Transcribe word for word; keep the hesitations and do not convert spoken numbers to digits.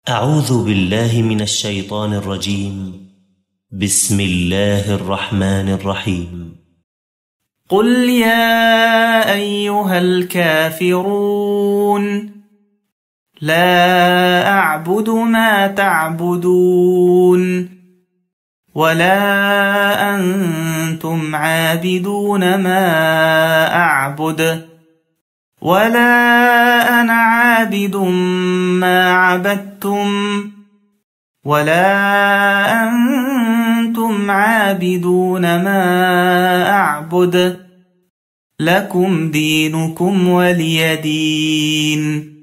أعوذ بالله من الشيطان الرجيم. بسم الله الرحمن الرحيم. قل يا أيها الكافرون لا أعبد ما تعبدون ولا أنتم عابدون ما أعبد ولا أنا عابد ما عبدتم ولا أنتم عابدون ما أعبد لكم دينكم ولي دين.